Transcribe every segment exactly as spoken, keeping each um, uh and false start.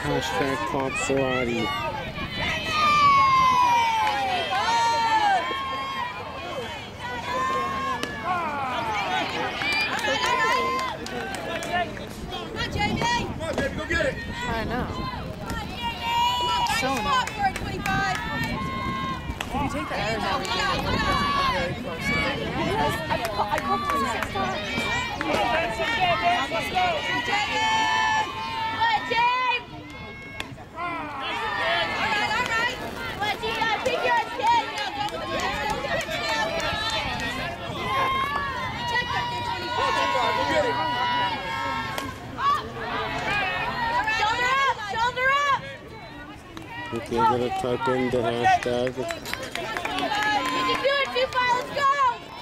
Hashtag Pop Sorority. I know. So annoying. If you take the errors out, we can get very close. I called him six times. Okay, I'm gonna type in the hashtag. You can do it, Tufa, let's go!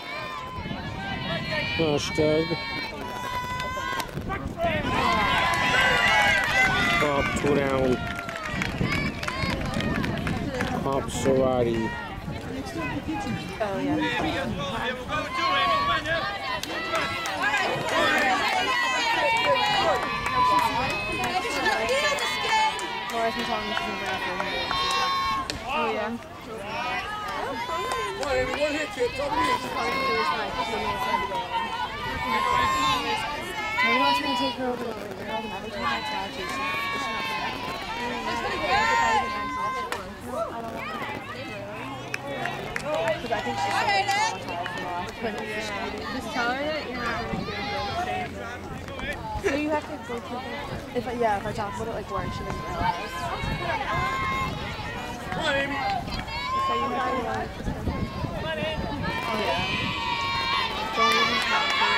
Hashtag Pop Down. Pop Sorority. Oh, yeah. Laura's been talking to me about it. Oh, yeah. One hit, kid. Talk to me. He wants me to take her over to the girl, and every time I try to, she's not because I think she's so traumatized from the last twenty years. Just tell her that you're not going to So you have to go to her. If I, yeah, if I talk about it like work, she doesn't realize. Come on, Amy. So you have to like, oh yeah. Don't even talk to her.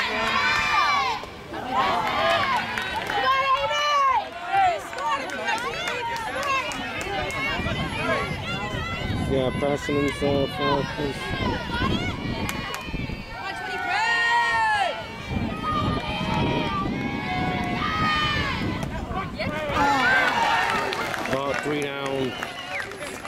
Yeah, passing himself off. Oh, three down.